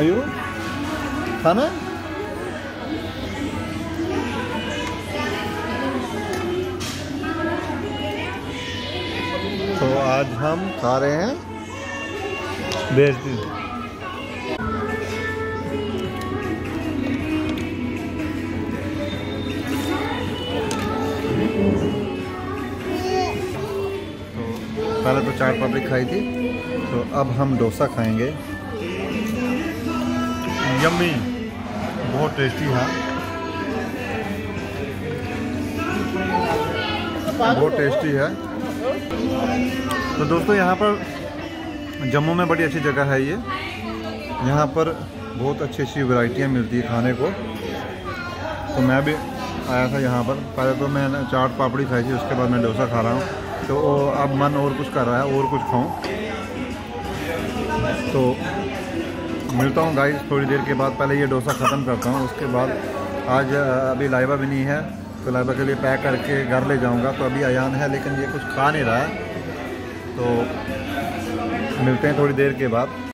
आयु खाना। तो आज हम खा रहे हैं बेजती। पहले तो चाट पापड़ी खाई थी, तो अब हम डोसा खाएंगे। यम्मी, बहुत टेस्टी है, बहुत टेस्टी है। तो दोस्तों यहाँ पर जम्मू में बड़ी अच्छी जगह है ये। यहाँ पर बहुत अच्छी अच्छी वैरायटियाँ मिलती है खाने को। तो मैं भी आया था यहाँ पर। पहले तो मैंने चाट पापड़ी खाई थी, उसके बाद मैं डोसा खा रहा हूँ। तो अब मन और कुछ कर रहा है, और कुछ खाऊं। तो मिलता हूँ गाइस थोड़ी देर के बाद। पहले ये डोसा ख़त्म करता हूँ, उसके बाद आज अभी लाइबा भी नहीं है, तो लाइबा के लिए पैक करके घर ले जाऊँगा। तो अभी अयान है, लेकिन ये कुछ खा नहीं रहा है। तो मिलते हैं थोड़ी देर के बाद।